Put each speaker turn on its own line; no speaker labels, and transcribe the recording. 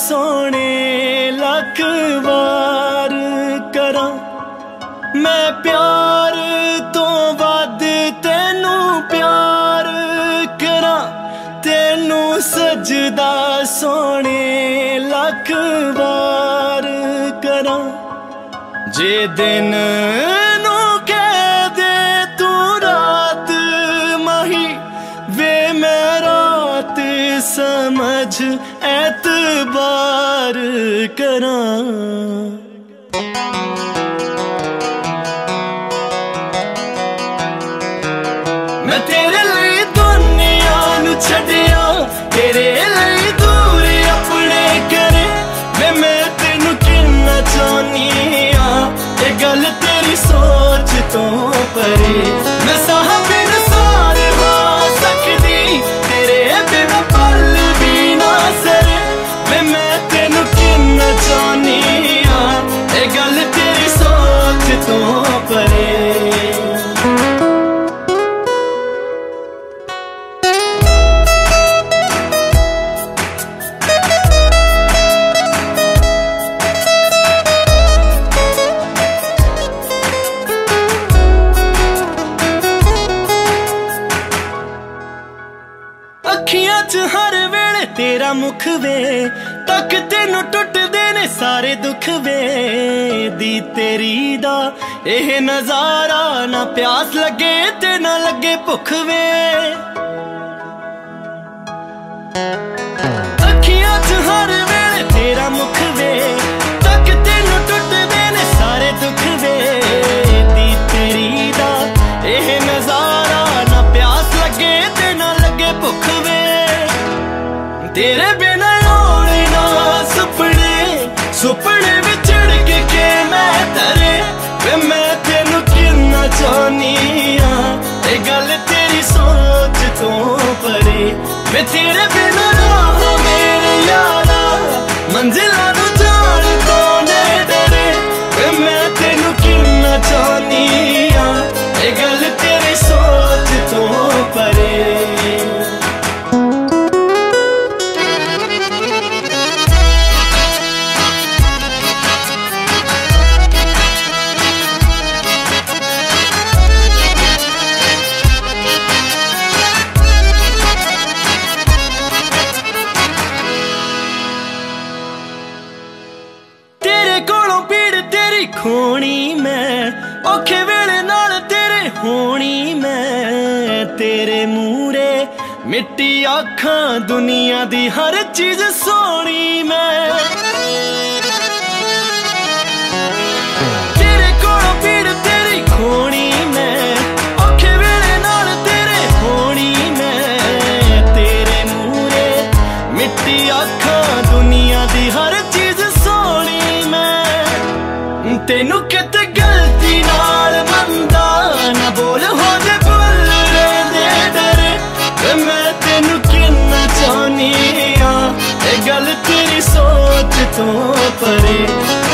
सोने लख वार करा। मैं प्यार तो वध तेनू प्यार करा, तेनू सजदा सोने लख वार करा। जे दिन नू कह दे तू रात माही वे मैं रात समझ एतबार करा। मैं तेरे लिए दुनिया नू छड्डिया, तेरे लिए दूर अपने करे। मैं तेनू किन्ना चाहनी आ, ये गल तेरी सोच तो परे। मैं साह बिन सार हो सकदी, तेरे बिना पल भी ना सरे। मैं तेनू किन्ना चाहनी आ, ये गल तेरी सोच तो परे। अखियां च हर वेले तेरा मुख वे, तक तेनू टुटदे ने सारे दुख वे। दी तेरी दा एह नजारा, ना प्यास लगे ते ना लगे भुख वे। अखियां च हर वेले तेरा मुख वे, तक तेनू टुटदे ने सारे दुख वे। दी तेरी दा एह नजारा, ना प्यास लगे ते ना लगे भुख वे। तेरे बिना होने ना सुपने, सुपने विचड़ के मैं तरे। मैं तेनू किन्ना चाहनी आ, ये गल तेरी सोच तो परे। मैं तेरे बिना राह मेरे यारा, मंजिलां नू जान तो ने डरे। मैं तेनू किन्ना चाहनी आ, ये गल तेरी सोच तो परे। खोनी मैं औखे वेले नाल तेरे होनी मैं। तेरे मूरे मिट्टी आखां दुनिया दी हर चीज सोनी मैं। तेरे कोलों पीड़ तेरी खोनी मैं, औखे वेले नाल तेरे होनी मैं। तेरे मूरे मिट्टी आखां दुनिया दी हर चीज सोनी मैं। तेनू किते गलती नाल मंदा ना बोल हो जे भुल दे डरे। मैं तेनू किन्ना चाहनी आ, ये गल तेरी सोच तो परे।